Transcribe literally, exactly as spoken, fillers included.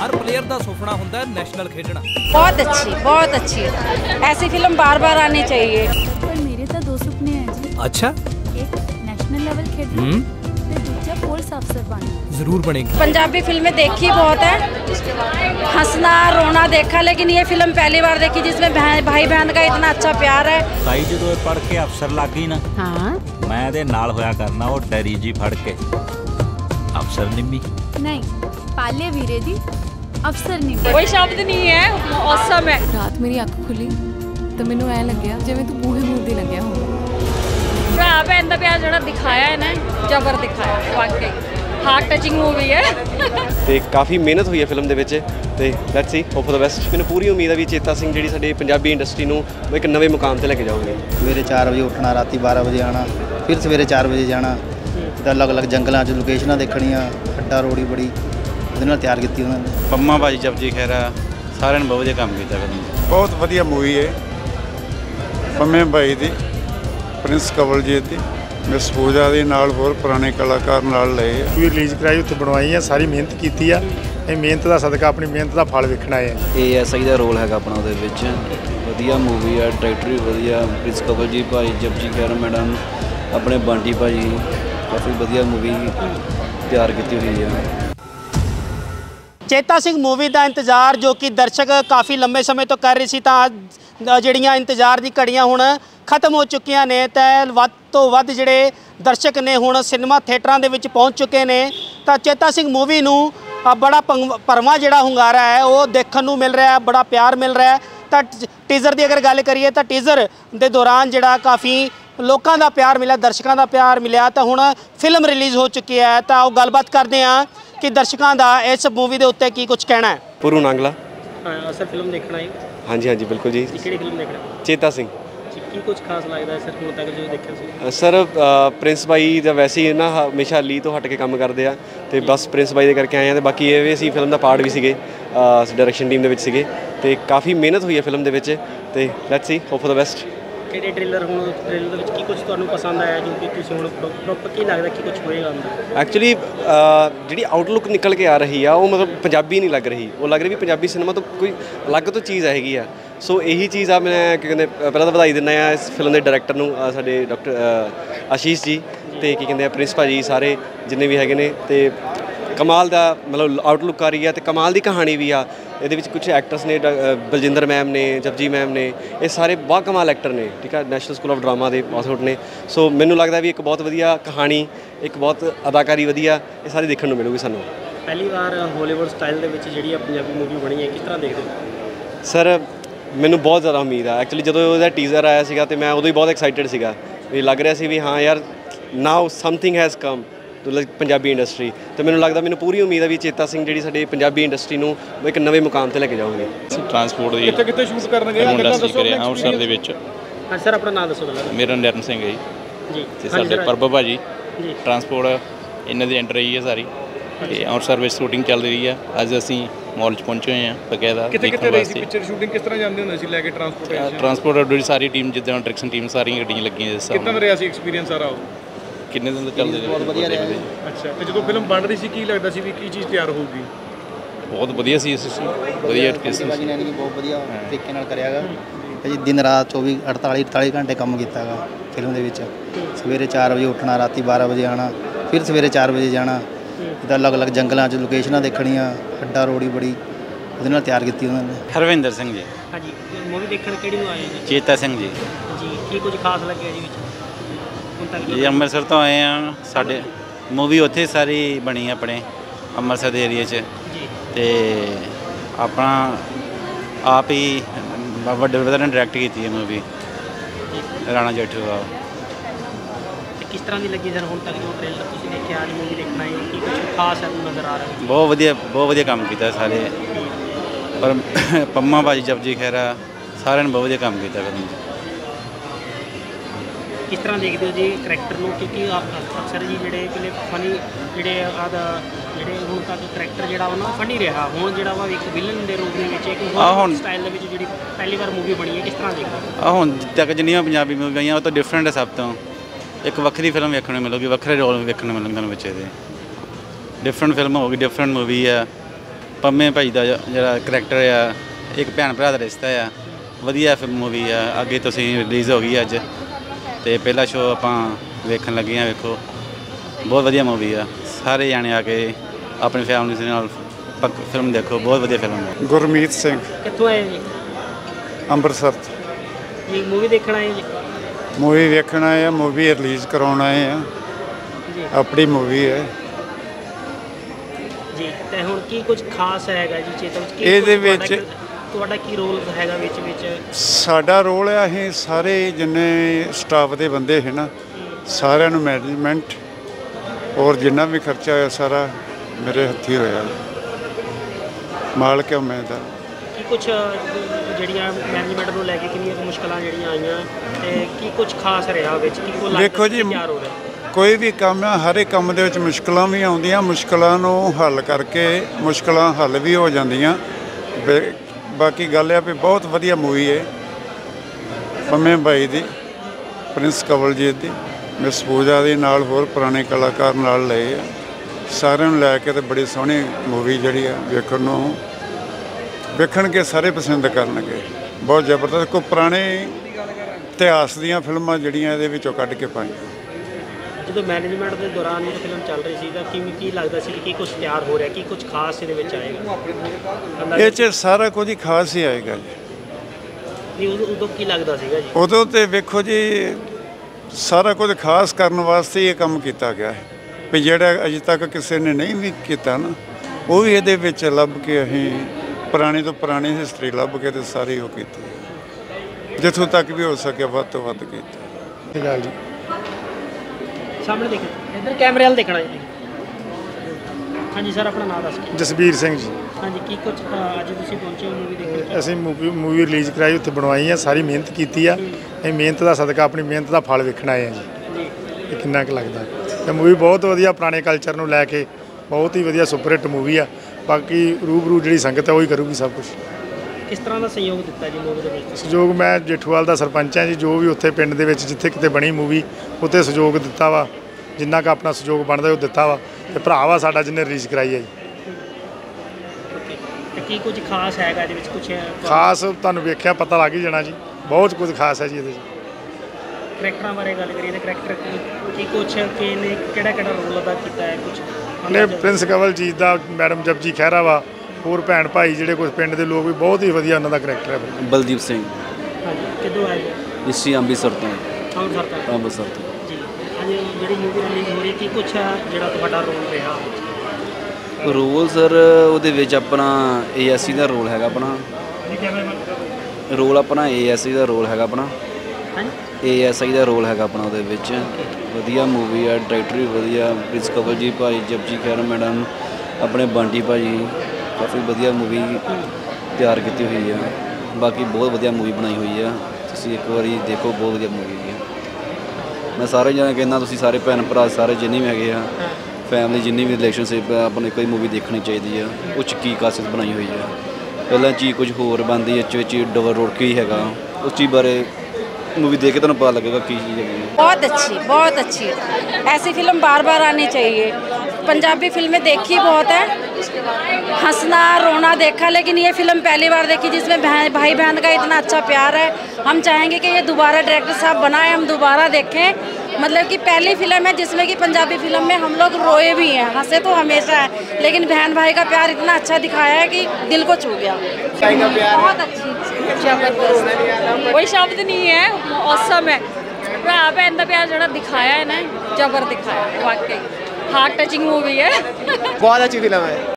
हर player का सुपना होता है नैशनल खेलना। बहुत अच्छी बहुत अच्छी ऐसी फिल्म बार बार आनी चाहिए। पर मेरे तो दो सुपने हैं जी। अच्छा, एक नेशनल लेवल खेलना ते दूसरा पुलिस अफसर बनना। जरूर बनेगी। पंजाबी फिल्में देखी बहुत है, हंसना रोना देखा, लेकिन ये फिल्म पहली बार देखी जिसमें भाई बहन का इतना अच्छा प्यार है। ताई जो पढ़ के अफसर लग गई ना, हाँ मैं दे नाल होया करना वो डरी जी फड़ के अफसर निम्मी नहीं पाले वीरे दी अफसर नहीं। कोई शब्द नहीं है, औसम है। रात मेरी अख खुली तो मैनू ऐ लग्या जिवें तू बूहे मूर्दी लग्या हो। भरा भैन का प्यार जो दिखाया है ना, जबर दिखाया है, वाकई हार्ट टचिंग मूवी है। ਤੇ ਕਾਫੀ ਮਿਹਨਤ ਹੋਈ ਹੈ ਫਿਲਮ ਦੇ ਵਿੱਚ ਤੇ let's see hope for the best. ਮੈਨੂੰ ਪੂਰੀ ਉਮੀਦ ਹੈ ਵੀ ਚੇਤਾ ਸਿੰਘ ਜਿਹੜੀ ਸਾਡੇ ਪੰਜਾਬੀ ਇੰਡਸਟਰੀ ਨੂੰ ਇੱਕ ਨਵੇਂ ਮੁਕਾਮ ਤੇ ਲੈ ਕੇ ਜਾਊਗੀ। ਸਵੇਰੇ ਚਾਰ ਵਜੇ ਉੱਠਣਾ, ਰਾਤੀ ਬਾਰਾਂ ਵਜੇ ਆਣਾ, ਫਿਰ ਸਵੇਰੇ ਚਾਰ ਵਜੇ ਜਾਣਾ ਤੇ ਅਲੱਗ-ਅਲੱਗ ਜੰਗਲਾਂ 'ਚ ਲੋਕੇਸ਼ਨਾਂ ਦੇਖਣੀਆਂ, ਅੱਡਾ ਰੋੜੀ ਬੜੀ ਉਹਦੇ ਨਾਲ ਤਿਆਰ ਕੀਤੀ ਉਹਨਾਂ ਨੇ। ਪੰਮਾ ਭਾਜੀ ਜਪਜੀ ਖੈਰਾ ਸਾਰਿਆਂ ਨੇ ਬਹੁਤ ਵਧੀਆ ਕੰਮ ਕੀਤਾ ਫਿਲਮ। ਬਹੁਤ ਵਧੀਆ ਮੂਵੀ ਹੈ। ਪੰਮੇ ਭਾਈ ਦੀ, ਪ੍ਰਿੰਸ ਕਵਲਜੀਤ ਦੀ, ਮਿਸ ਪੂਜਾ ਦੇ ਨਾਲ ਹੋਰ ਪੁਰਾਣੇ ਕਲਾਕਾਰ ਨਾਲ ਲਏ ਵੀ ਰਿਲੀਜ਼ ਕਰਾਈ, ਉੱਥੇ ਬਣਵਾਈ ਆ, ਸਾਰੀ ਮਿਹਨਤ ਕੀਤੀ ਆ। ਇਹ ਮਿਹਨਤ ਦਾ ਸਦਕਾ ਆਪਣੀ ਮਿਹਨਤ ਦਾ ਫਲ ਵੇਖਣਾ ਹੈ। A S I the role ਹੈਗਾ ਆਪਣਾ ਉਹਦੇ ਵਿੱਚ। ਵਧੀਆ ਮੂਵੀ ਆ, ਡਾਇਰੈਕਟਰ ਵੀ ਵਧੀਆ, ਪ੍ਰਿੰਸ ਕਵਲਜੀਤ ਭਾਈ, ਜਪਜੀ ਖੈਰਾ ਮੈਡਮ, ਆਪਣੇ ਬੰਟੀ ਭਾਜੀ, ਕਾਫੀ ਵਧੀਆ ਮੂਵੀ ਤਿਆਰ ਕੀਤੀ ਹੋਈ ਆ। ਚੇਤਾ ਸਿੰਘ मूवी का इंतजार जो कि दर्शक काफ़ी लंबे समय तो कर रहे सी, ਤਾਂ ਜਿਹੜੀਆਂ इंतजार की घड़ियां हुण खत्म हो चुकियां ने ते ਵੱਧ ਤੋਂ ਵੱਧ ਜਿਹੜੇ दर्शक ने हुण सिनेमा थिएटरां दे विच पहुंच चुके ने। ਤਾਂ चेता ਸਿੰਘ मूवी ਨੂੰ बड़ा भरवां ਜਿਹੜਾ ਹੁੰਗਾਰਾ है वो देखने ਨੂੰ मिल रहा है, बड़ा प्यार मिल रहा है। ਤਾਂ टीज़र की अगर गल करिए तो टीज़र के दौरान ਜਿਹੜਾ काफ़ी लोगों का प्यार मिला, दर्शकों का प्यार मिला। तो हुण फिल्म रिलीज़ हो चुकी है, तो आओ गलबात करते हैं कि दर्शकों का इस मूवी के उत्ते की कुछ कहना है। ਪੁਰੂ ਨਾਂਗਲਾ। हाँ सर फिल्म देखना है। हाँ जी हाँ जी बिल्कुल जी। ਕਿਹੜੀ ਫਿਲਮ ਦੇਖਣਾ? ਚੇਤਾ ਸਿੰਘ। ਕੀ ਕੁਝ ਖਾਸ ਲੱਗਦਾ ਸਰ ਹੁਣ ਤੱਕ ਜੋ ਦੇਖਿਆ ਸੀ? ਸਰ ਪ੍ਰਿੰਸ ਬਾਈ ਦਾ ਵੈਸੇ ਹੀ ਨਾ ਹਮੇਸ਼ਾ ਲੀ ਤੋਂ ਹਟ ਕੇ ਕੰਮ ਕਰਦੇ ਆ, ਤੇ ਬਸ ਪ੍ਰਿੰਸ ਬਾਈ ਦੇ ਕਰਕੇ ਆਏ ਆ। ਤੇ ਬਾਕੀ ਇਹ ਵੀ ਅਸੀਂ ਫਿਲਮ ਦਾ ਪਾਰਟ ਵੀ ਸੀਗੇ, ਡਾਇਰੈਕਸ਼ਨ ਟੀਮ ਦੇ ਵਿੱਚ ਸੀਗੇ, ਤੇ ਕਾਫੀ ਮਿਹਨਤ ਹੋਈ ਹੈ ਫਿਲਮ ਦੇ ਵਿੱਚ। ਤੇ let's see hope for the best. ਕਿਹੜੇ ਟ੍ਰੇਲਰ ਹੁਣ ਟ੍ਰੇਲਰ ਦੇ ਵਿੱਚ ਕੀ ਕੁਝ ਤੁਹਾਨੂੰ ਪਸੰਦ ਆਇਆ ਜੋ ਕਿ ਤੁਸੀਂ ਹੁਣ ਪ੍ਰੋਪਰ ਕੀ ਲੱਗਦਾ ਕਿ ਕੁਝ ਹੋਏਗਾ ਅੰਦਰ? ਐਕਚੁਅਲੀ ਜਿਹੜੀ ਆਊਟਲੁੱਕ ਨਿਕਲ ਕੇ ਆ ਰਹੀ ਆ ਉਹ ਮਤਲਬ ਪੰਜਾਬੀ ਨਹੀਂ ਲੱਗ ਰਹੀ, ਉਹ ਲੱਗ ਰਹੀ ਵੀ ਪੰਜਾਬੀ ਸਿਨੇਮਾ ਤੋਂ ਕੋਈ ਅਲੱਗ ਤੋਂ ਚੀਜ਼ ਹੈਗੀ ਆ। ਸੋ ਇਹੀ ਚੀਜ਼ ਆ। ਮੈਂ ਕੀ ਕਹਿੰਦੇ ਪਹਿਲਾਂ ਤਾਂ ਵਧਾਈ ਦਿੰਦਾ ਆ ਇਸ ਫਿਲਮ ਦੇ ਡਾਇਰੈਕਟਰ ਨੂੰ, ਸਾਡੇ ਡਾਕਟਰ ਆਸ਼ੀਸ਼ ਜੀ, ਤੇ ਕੀ ਕਹਿੰਦੇ ਆ ਪ੍ਰਿੰਸ ਭਾਜੀ, ਸਾਰੇ ਜਿੰਨੇ ਵੀ ਹੈਗੇ ਨੇ। ਤੇ ਕਮਾਲ ਦਾ ਮਤਲਬ ਆਊਟਲੁੱਕ ਆ ਰਹੀ ਆ, ਤੇ ਕਮਾਲ ਦੀ ਕਹਾਣੀ ਵੀ ਆ। ਇਹਦੇ ਵਿੱਚ ਕੁਝ ਐਕਟਰਸ ਨੇ, ਬਲਜਿੰਦਰ ਮੈਮ ਨੇ, ਜਪਜੀ ਮੈਮ ਨੇ, ਇਹ ਸਾਰੇ ਬਹੁਤ ਕਮਾਲ ਐਕਟਰ ਨੇ, ਠੀਕ ਆ, ਨੈਸ਼ਨਲ ਸਕੂਲ ਆਫ ਡਰਾਮਾ ਦੇ ਪਾਸ ਆਊਟ ਨੇ। ਸੋ ਮੈਨੂੰ ਲੱਗਦਾ ਵੀ ਇੱਕ ਬਹੁਤ ਵਧੀਆ ਕਹਾਣੀ, ਇੱਕ ਬਹੁਤ ਅਦਾਕਾਰੀ ਵਧੀਆ, ਇਹ ਸਾਰੀ ਦੇਖਣ ਨੂੰ ਮਿਲੂਗੀ ਸਾਨੂੰ। ਪਹਿਲੀ ਵਾਰ ਹਾਲੀਵੁੱਡ ਸਟਾਈਲ ਦੇ ਵਿੱਚ ਜਿਹੜੀ ਆ ਪੰਜਾਬੀ ਮੂਵੀ ਬਣੀ ਹੈ, ਕਿਸ ਤਰ੍ਹਾਂ ਦੇਖਦੇ ਹੋ? ਸਰ ਮੈਨੂੰ ਬਹੁਤ ਜ਼ਿਆਦਾ ਉਮੀਦ ਆ। ਐਕਚੁਅਲੀ ਜਦੋਂ ਉਹਦਾ ਟੀਜ਼ਰ ਆਇਆ ਸੀਗਾ ਤੇ ਮੈਂ ਉਦੋਂ ਹੀ ਬਹੁਤ ਐਕਸਾਈਟਡ ਸੀਗਾ, ਵੀ ਲੱਗ ਰਿਹਾ ਸੀ ਵੀ ਹਾਂ ਯਾਰ now something has come to like Punjabi industry. ਤੇ ਮੈਨੂੰ ਲੱਗਦਾ, ਮੈਨੂੰ ਪੂਰੀ ਉਮੀਦ ਆ ਵੀ ਚੇਤਾ ਸਿੰਘ ਜਿਹੜੀ ਸਾਡੇ ਪੰਜਾਬੀ ਇੰਡਸਟਰੀ ਨੂੰ ਇੱਕ ਨਵੇਂ ਮੁਕਾਮ ਤੇ ਲੈ ਕੇ ਜਾਊਗੀ। ਟਰਾਂਸਪੋਰਟ ਦੀ ਕਿੱਥੇ ਕਿੱਥੇ ਸ਼ੂਟ ਕਰਨਗੇ ਅੰਮ੍ਰਿਤਸਰ ਦੇ ਵਿੱਚ। ਹਾਂ ਸਰ ਆਪਣਾ ਨਾਮ ਦੱਸੋ ਪਹਿਲਾਂ। ਮੇਰਾ ਨਿਰਨ ਸਿੰਘ ਹੈ ਜੀ, ਤੇ ਸਾਡੇ ਪ੍ਰਭਾ ਭਾਜੀ ਜੀ, ਟਰਾਂਸਪੋਰਟ ਇਹਨਾਂ ਦੀ ਐਂਟਰ ਰਹੀ ਹੈ ਸਾਰੀ, ਤੇ ਅੰਮ੍ਰਿਤਸਰ ਵਿੱਚ ਸ਼ੂਟਿੰਗ ਚੱਲ ਰਹੀ ਹੈ। ਅੱਜ ਅਸੀਂ ਮਾਲ 'ਚ ਪਹੁੰਚੇ ਹੋਏ ਹਾਂ ਬਕਾਇਦਾ। ਕਿੱਥੇ ਕਿੱਥੇ ਰਹੀ ਸੀ ਪਿਕਚਰ ਸ਼ੂਟਿੰਗ, ਕਿਸ ਤਰ੍ਹਾਂ ਜਾਂਦੇ ਹੁੰਦੇ ਸੀ ਲੈ ਕੇ ਟਰਾਂਸਪੋਰਟ? ਟਰਾਂਸਪੋਰਟ ਦੀ ਸਾਰੀ ਟੀਮ, ਜਿੱਦਾਂ ਡਾਇਰੈਕਸ਼ਨ ਟੀਮ, ਸਾਰੀਆਂ ਗੱਡੀਆਂ ਲੱਗੀਆਂ ਜਿਸ ਹਿਸਾਬ ਨਾਲ। ਕਿੱਦਾਂ ਰਿਹਾ ਸੀ ਐਕਸਪੀਰੀਅੰਸ ਸਾਰਾ ਉਹ? ਕਿੰਨੇ ਦਿਨ ਤੋਂ ਚੱਲਦੇ ਰਹੇ? ਬਹੁਤ ਵਧੀਆ ਰਿਹਾ। ਅੱਛਾ, ਤੇ ਜਦੋਂ ਫਿਲਮ ਬਣ ਰਹੀ ਸੀ ਕੀ ਲੱਗਦਾ ਸੀ ਵੀ ਕੀ ਚੀਜ਼ ਤਿਆਰ ਹੋਊਗੀ? ਬਹੁਤ ਵਧੀਆ ਸੀ, ਇਸ ਵਧੀਆ ਭਾਜੀ ਨੇ ਬਹੁਤ ਵਧੀਆ ਤਰੀਕੇ ਨਾਲ ਕਰਿਆ ਗਾ ਜੀ। ਦਿਨ ਰਾਤ ਚੌਵੀ ਅਠਤਾਲੀ ਅਠਤਾਲੀ ਘੰਟੇ ਕੰਮ ਕੀਤਾ ਗਾ ਫਿਲਮ ਦੇ ਵਿੱਚ। ਸਵੇਰੇ ਚਾਰ ਵਜੇ ਉੱਠਣਾ, ਰਾਤੀ ਬਾਰਾਂ ਵਜੇ ਆਣਾ, ਫਿਰ ਸਵੇਰੇ ਚਾਰ ਵਜੇ ਜਾਣਾ। ਇੱਦਾਂ ਅਲੱਗ-ਅਲੱਗ ਜੰਗਲਾਂ 'ਚ ਲੋਕੇਸ਼ਨਾਂ ਦੇਖਣੀਆਂ, ਅੱਡਾ ਰੋੜੀ ਬੜੀ ਉਹਦੇ ਨਾਲ ਤਿਆਰ ਕੀਤੀ ਉਹਨਾਂ ਨੇ। ਹਰਵਿੰਦਰ ਸਿੰਘ ਜੀ। ਹਾਂਜੀ, ਮੂਵੀ ਦੇਖਣ ਕਿਹੜੀ ਨੂੰ ਆਏ ਜੀ? ਚੇਤਾ ਸਿੰਘ ਜੀ। ਜੀ ਕੀ ਕੁਝ ਖਾਸ ਲੱਗਿਆ ਜੀ ਵਿੱਚ ਹੁਣ ਤੱਕ? ਜੀ ਅੰਮ੍ਰਿਤਸਰ ਤੋਂ ਆਏ ਆ, ਸਾਡੇ ਮੂਵੀ ਉੱਥੇ ਸਾਰੀ ਬਣੀ ਆਪਣੇ ਅੰਮ੍ਰਿਤਸਰ ਦੇ ਏਰੀਏ 'ਚ ਜੀ, ਤੇ ਆਪਣਾ ਆਪ ਹੀ ਵੱਡੇ ਬ੍ਰਦਰ ਨੇ ਡਾਇਰੈਕਟ ਕੀਤੀ ਹੈ ਮੂਵੀ, ਰਾਣਾ ਜੇਠੂ ਆ। ਕਿਸ ਤਰ੍ਹਾਂ ਦੀ ਲੱਗੀ ਸਰ ਹੁਣ ਤੱਕ ਜੋ ਟ੍ਰੇਲਰ ਤੁਸੀਂ ਦੇਖਿਆ, ਅੱਜ ਮੂਵੀ ਦੇਖਣਾ ਹੈ, ਕੀ ਕੁਝ ਖਾਸ ਹੈ ਨਜ਼ਰ ਆ ਰਿਹਾ? ਬਹੁਤ ਵਧੀਆ, ਬਹੁਤ ਵਧੀਆ ਕੰਮ ਕੀਤਾ ਸਾਰੇ, ਪਰ ਪੰਮਾ ਭਾਜੀ, ਜਪਜੀ ਖੈਰਾ ਸਾਰਿਆਂ ਨੇ ਬਹੁਤ ਵਧੀਆ ਕੰਮ ਕੀਤਾ ਫਿਲਮ 'ਚ। ਕਿਸ ਤਰ੍ਹਾਂ ਦੇਖਦੇ ਹੋ ਜੀ ਕਰੈਕਟਰ ਨੂੰ? ਕਿਉਂਕਿ ਅਕਸਰ ਜੀ ਜਿਹੜੇ ਪਹਿਲੇ ਫਨੀ ਜਿਹੜੇ ਆਦ ਜਿਹੜੇ ਹੁਣ ਤੱਕ ਕਰੈਕਟਰ ਜਿਹੜਾ ਉਹਨਾਂ ਫਨੀ ਰਿਹਾ, ਹੁਣ ਜਿਹੜਾ ਵਾ ਇੱਕ ਵਿਲਨ ਦੇ ਰੂਪ ਦੇ ਵਿੱਚ ਇੱਕ ਹੋਰ ਸਟਾਈਲ ਦੇ ਵਿੱਚ ਜਿਹੜੀ ਪਹਿਲੀ ਵਾਰ ਮੂਵੀ ਬਣੀ ਹੈ, ਕਿਸ ਤਰ੍ਹਾਂ ਦੇਖਦੇ ਹੋ? ਆ ਹੁਣ ਤੱਕ ਜਿੰਨੀਆਂ ਪੰਜਾਬੀ ਮੂਵੀਆਂ ਆਈਆਂ ਉਹ ਤਾਂ ਡਿਫਰੈਂਟ ਹੈ ਸਭ ਤੋਂ। ਇੱਕ ਵੱਖਰੀ ਫਿਲਮ ਵੇਖਣ ਨੂੰ ਮਿਲੂਗੀ, ਵੱਖਰੇ ਰੋਲ ਵੇਖਣ ਨੂੰ ਮਿਲਣਗੇ ਤੁਹਾਨੂੰ ਬੱਚੇ ਦੇ। डिफरेंट फिल्म होगी, डिफरेंट मूवी है। ਪੰਮੇ ਭਾਈ ਦਾ ਜਿਹੜਾ ਕਰੈਕਟਰ ਆ, ਇੱਕ ਭੈਣ ਭਰਾ ਦਾ ਰਿਸ਼ਤਾ ਆ, ਵਧੀਆ ਮੂਵੀ ਆ। ਅੱਗੇ ਤੁਸੀਂ ਰਿਲੀਜ਼ ਹੋ ਗਈ ਅੱਜ, ਤੇ ਪਹਿਲਾ ਸ਼ੋਅ ਆਪਾਂ ਵੇਖਣ ਲੱਗੇ ਹਾਂ। ਵੇਖੋ ਬਹੁਤ ਵਧੀਆ ਮੂਵੀ ਆ, ਸਾਰੇ ਜਾਣੇ ਆ ਕੇ ਆਪਣੀ ਫੈਮਿਲੀ ਦੇ ਨਾਲ ਪੱਕ ਫਿਲਮ ਦੇਖੋ, ਬਹੁਤ ਵਧੀਆ ਫਿਲਮ ਹੈ। ਗੁਰਮੀਤ ਸਿੰਘ ਕਿੱਥੋਂ ਆਏ ਜੀ? ਅੰਮ੍ਰਿਤਸਰ ਜੀ ਮੂਵੀ ਦੇਖਣ ਆਏ ਜੀ? ਮੂਵੀ ਵੇਖਣ ਆਏ ਆ, ਮੂਵੀ ਰਿਲੀਜ਼ ਕਰਾਉਣ ਆਏ ਆ, ਆਪਣੀ ਮੂਵੀ ਹੈ ਜੀ। ਤੇ ਹੁਣ ਕੀ ਕੁਝ ਖਾਸ ਹੈਗਾ ਜੀ ਚੇਤਨ ਵਿੱਚ? ਇਹਦੇ ਵਿੱਚ ਤੁਹਾਡਾ ਕੀ ਰੋਲ ਹੈਗਾ ਵਿੱਚ ਵਿੱਚ? ਸਾਡਾ ਰੋਲ ਹੈ, ਅਸੀਂ ਸਾਰੇ ਜਿੰਨੇ ਸਟਾਫ ਦੇ ਬੰਦੇ ਹੈ ਨਾ, ਸਾਰਿਆਂ ਨੂੰ ਮੈਨੇਜਮੈਂਟ ਔਰ ਜਿੰਨਾ ਵੀ ਖਰਚਾ ਹੋਇਆ ਸਾਰਾ ਮੇਰੇ ਹੱਥੀਂ ਹੋਇਆ। ਮਾਲਕ ਹੈ ਮੈਂ ਦਾ। ਕੀ ਕੁਝ ਜਿਹੜੀਆਂ ਮੈਨੇਜਮੈਂਟ ਨੂੰ ਲੈ ਕੇ ਕਿੰਨੀਆਂ ਮੁਸ਼ਕਲਾਂ ਜਿਹੜੀਆਂ ਆਈਆਂ ਤੇ ਕੀ ਕੁਝ ਖਾਸ ਰਿਹਾ ਵਿੱਚ? ਕੀ ਕੋਈ ਦੇਖੋ ਜੀ, ਤਿਆਰ ਹੋ ਰਿਹਾ? ਕੋਈ ਵੀ ਕੰਮ ਹੈ, ਹਰ ਇੱਕ ਕੰਮ ਦੇ ਵਿੱਚ ਮੁਸ਼ਕਲਾਂ ਵੀ ਆਉਂਦੀਆਂ, ਮੁਸ਼ਕਲਾਂ ਨੂੰ ਹੱਲ ਕਰਕੇ ਮੁਸ਼ਕਲਾਂ ਹੱਲ ਵੀ ਹੋ ਜਾਂਦੀਆਂ। ਬਾਕੀ ਗੱਲ ਹੈ ਵੀ ਬਹੁਤ ਵਧੀਆ ਮੂਵੀ ਹੈ, ਪੰਮੇ ਬਾਈ ਦੀ, ਪ੍ਰਿੰਸ ਕਵਲਜੀਤ ਦੀ, ਮਿਸ ਪੂਜਾ ਦੇ ਨਾਲ ਹੋਰ ਪੁਰਾਣੇ ਕਲਾਕਾਰ ਨਾਲ ਲਏ ਆ। ਸਾਰਿਆਂ ਨੂੰ ਲੈ ਕੇ ਤੇ ਬੜੀ ਸੋਹਣੀ ਮੂਵੀ ਜਿਹੜੀ ਆ ਵੇਖਣ ਨੂੰ ਵੇਖਣਗੇ, ਸਾਰੇ ਪਸੰਦ ਕਰਨਗੇ। ਬਹੁਤ ਜ਼ਬਰਦਸਤ, ਕੋਈ ਪੁਰਾਣੇ ਇਤਿਹਾਸ ਦੀਆਂ ਫਿਲਮਾਂ ਜਿਹੜੀਆਂ ਇਹਦੇ ਵਿੱਚੋਂ ਕੱਢ ਕੇ ਪਾਈਆਂ। ਜਦੋਂ ਮੈਨੇਜਮੈਂਟ ਦੇ ਦੌਰਾਨ ਇਹ ਫਿਲਮ ਚੱਲ ਰਹੀ ਸੀ ਤਾਂ ਕਿਵੇਂ ਕੀ ਲੱਗਦਾ ਸੀ ਕਿ ਕੁਝ ਤਿਆਰ ਹੋ ਰਿਹਾ, ਕੀ ਕੁਝ ਖਾਸ ਇਹਦੇ ਵਿੱਚ ਆਏਗਾ? ਇਹ 'ਚ ਸਾਰਾ ਕੁਝ ਹੀ ਖਾਸ ਹੀ ਆਏਗਾ ਜੀ। ਨਹੀਂ ਉਦੋਂ ਉਦੋਂ ਕੀ ਲੱਗਦਾ ਸੀਗਾ ਜੀ? ਉਦੋਂ ਤੇ ਵੇਖੋ ਜੀ, ਸਾਰਾ ਕੁਝ ਖਾਸ ਕਰਨ ਵਾਸਤੇ ਇਹ ਕੰਮ ਕੀਤਾ ਗਿਆ ਹੈ ਵੀ ਜਿਹੜਾ ਅਜੇ ਤੱਕ ਕਿਸੇ ਨੇ ਨਹੀਂ ਵੀ ਕੀਤਾ ਨਾ, ਉਹ ਵੀ ਇਹਦੇ ਵਿੱਚ ਲੱਭ ਕੇ ਅਸੀਂ ਪੁਰਾਣੀ ਤੋਂ ਪੁਰਾਣੀ ਹਿਸਟਰੀ ਲੱਭ ਕੇ ਤੇ ਸਾਰੀ ਉਹ ਕੀਤੀ, ਜਿੱਥੋਂ ਤੱਕ ਵੀ ਹੋ ਸਕਿਆ ਵੱਧ ਤੋਂ ਵੱਧ ਕੀਤਾ। ਠੀਕ ਹੈ ਜੀ। ਸਾਹਮਣੇ ਦੇਖੋ, ਇੱਧਰ ਕੈਮਰੇ ਵਾਲ ਦੇਖਣਾ ਜੀ। ਹਾਂਜੀ ਸਰ, ਆਪਣਾ ਨਾਮ ਦੱਸ ਕੇ। ਜਸਬੀਰ ਸਿੰਘ ਜੀ। ਹਾਂਜੀ, ਕੀ ਕੁਝ ਅੱਜ ਤੁਸੀਂ ਪਹੁੰਚੇ ਹੋ ਮੂਵੀ ਦੇਖਣ? ਅਸੀਂ ਮੂਵੀ ਮੂਵੀ ਰਿਲੀਜ਼ ਕਰਾਈ, ਉੱਥੇ ਬਣਵਾਈ ਆ, ਸਾਰੀ ਮਿਹਨਤ ਕੀਤੀ ਆ। ਇਹ ਮਿਹਨਤ ਦਾ ਸਦਕਾ ਆਪਣੀ ਮਿਹਨਤ ਦਾ ਫਲ ਵੇਖਣ ਆਏ ਆ ਜੀ। ਇਹ ਕਿੰਨਾ ਕੁ ਲੱਗਦਾ ਤੇ ਮੂਵੀ ਬਹੁਤ ਵਧੀਆ, ਪੁਰਾਣੇ ਕਲਚਰ ਨੂੰ ਲੈ ਕੇ ਬਹੁਤ ਹੀ ਵਧੀਆ ਸੁਪਰ ਹਿੱਟ ਮੂਵੀ ਆ। ਬਾਕੀ ਰੂਬਰੂ ਜਿਹੜੀ ਸੰਗਤ ਹੈ ਉਹੀ ਕਰੂਗੀ ਸਭ ਕੁਝ। ਕਿਸ ਤਰ੍ਹਾਂ ਦਾ ਸਹਿਯੋਗ ਦਿੱਤਾ ਜੀ ਮੂਵੀ ਦੇ ਵਿੱਚ? ਸਹਿਯੋਗ ਮੈਂ ਜੇਠੂਵਾਲ ਦਾ ਸਰਪੰਚ ਹਾਂ ਜੀ। ਜੋ ਵੀ ਉੱਥੇ ਪਿੰਡ ਦੇ ਵਿੱਚ ਜਿੱਥੇ ਕਿਤੇ ਬਣੀ ਮੂਵੀ ਉੱਥੇ ਸਹਿਯੋਗ ਦਿੱਤਾ ਵਾ, ਜਿੰਨਾ ਕੁ ਆਪਣਾ ਸਹਿਯੋਗ ਬਣਦਾ ਉਹ ਦਿੱਤਾ ਵਾ। ਤੇ ਭਰਾ ਵਾ ਸਾਡਾ ਜਿਹਨੇ ਰਿਲੀਜ਼ ਕਰਾਈ ਹੈ ਜੀ। ਤੇ ਕੀ ਕੁਝ ਖਾਸ ਹੈਗਾ ਇਹਦੇ ਵਿੱਚ? ਕੁਝ ਖਾਸ ਤੁਹਾਨੂੰ ਵੇਖਿਆ ਪਤਾ ਲੱਗ ਹੀ ਜਾਣਾ ਜੀ, ਬਹੁਤ ਕੁਝ ਖਾਸ ਹੈ ਜੀ ਇਹਦੇ 'ਚ। ਕਰੈਕਟਰਾਂ ਬਾਰੇ ਗੱਲ ਕਰੀਏ ਤਾਂ ਕਰੈਕਟਰ ਕੀ ਕੁਝ ਕਿ ਨੇ ਕਿਹੜਾ ਕਿਹੜਾ ਰੋਲ ਅਦਾ ਕੀਤਾ ਹੈ? ਕੁਝ ਨੇ ਪ੍ਰਿੰਸ ਕਵਲਜੀਤ ਦਾ, ਮੈਡਮ ਜਪਜੀ ਖਹਿਰਾ ਵਾ, ਹੋਰ ਭੈਣ ਭਾਈ ਜਿਹੜੇ ਕੁਝ ਪਿੰਡ ਦੇ ਲੋਕ ਵੀ ਬਹੁਤ ਹੀ ਵਧੀਆ ਉਹਨਾਂ ਦਾ ਕਰੈਕਟਰ ਹੈ। ਬਲਦੀਪ ਸਿੰਘ। ਹਾਂਜੀ, ਕਿੱਦੋਂ ਆਏ? ਇਸੀ ਅੰਮ੍ਰਿਤਸਰ ਤੋਂ। ਅੰਮ੍ਰਿਤਸਰ ਤੋਂ। ਅੰਮ੍ਰਿਤਸਰ ਤੋਂ ਜੀ। ਹਾਂਜੀ, ਜਿਹੜੀ ਮੂਵੀ ਰਿਲੀਜ਼ ਹੋ ਰਹੀ ਕੀ ਕੁਝ ਜਿਹੜਾ ਤੁਹਾਡਾ ਰੋਲ ਰਿਹਾ? ਰੋਲ ਸਰ ਉਹਦੇ ਵਿੱਚ ਆਪਣਾ A S C the role ਹੈਗਾ। ਆਪਣਾ ਰੋਲ ਆਪਣਾ A S C the role ਹੈਗਾ ਆਪਣਾ A S I the role ਹੈਗਾ ਆਪਣਾ ਉਹਦੇ ਵਿੱਚ। ਵਧੀਆ ਮੂਵੀ ਆ, ਡਾਇਰੈਕਟਰ ਵੀ ਵਧੀਆ, ਪ੍ਰਿੰਸ ਕਵਲਜੀਤ ਭਾਈ, ਜਪਜੀ ਖਹਿਰਾ ਮੈਡਮ, ਆਪਣੇ ਬਾਂਟੀ ਭਾਜੀ, ਕਾਫੀ ਵਧੀਆ ਮੂਵੀ ਤਿਆਰ ਕੀਤੀ ਹੋਈ ਆ। ਬਾਕੀ ਬਹੁਤ ਵਧੀਆ ਮੂਵੀ ਬਣਾਈ ਹੋਈ ਆ, ਤੁਸੀਂ ਇੱਕ ਵਾਰੀ ਦੇਖੋ, ਬਹੁਤ ਵਧੀਆ ਮੂਵੀ ਹੈ। ਮੈਂ ਸਾਰੇ ਜਣੇ ਕਹਿੰਦਾ ਤੁਸੀਂ ਸਾਰੇ ਭੈਣ ਭਰਾ ਸਾਰੇ ਜਿੰਨੇ ਵੀ ਹੈਗੇ ਆ, ਫੈਮਿਲੀ ਜਿੰਨੀ ਵੀ ਰਿਲੇਸ਼ਨਸ਼ਿਪ ਆ, ਆਪਣੇ ਕੋਈ ਮੂਵੀ ਦੇਖਣੀ ਚਾਹੀਦੀ ਆ। ਉਹ 'ਚ ਕੀ ਖਾਸੀਅਤ ਬਣਾਈ ਹੋਈ ਆ। ਪਹਿਲਾਂ ਚੀਜ਼ ਕੁਝ ਹੋਰ ਬਣਦੀ, ਇਹ 'ਚ ਡਬਲ ਰੋਡ ਕੀ ਹੈਗਾ, ਉਸ ਚੀਜ਼ ਬਾਰੇ मूवी देख के तो पता लगेगा की चीज़ है। बहुत अच्छी, बहुत अच्छी है। ऐसी फिल्म बार बार आनी चाहिए। पंजाबी फिल्में देखी बहुत है, हंसना रोना देखा, लेकिन ये फिल्म पहली बार देखी जिसमें भाई बहन का इतना अच्छा प्यार है। हम चाहेंगे कि ये दोबारा डायरेक्टर साहब बनाए, हम दोबारा देखें। मतलब कि पहली फिल्म है जिसमें कि पंजाबी फिल्म में हम लोग रोए भी हैं, हंसे तो हमेशा है, लेकिन बहन भाई का प्यार इतना अच्छा दिखाया है कि दिल को छू गया। बहुत अच्छी, जबरदस्त, कोई शब्द नहीं है, औसम है। भरा भैन का प्यार जो दिखाया है ना, जबर दिखाया है, वाकई हार्ट टचिंग मूवी है। बहुत अच्छी फिल्म है।